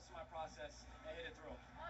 rest of my process and hit it through.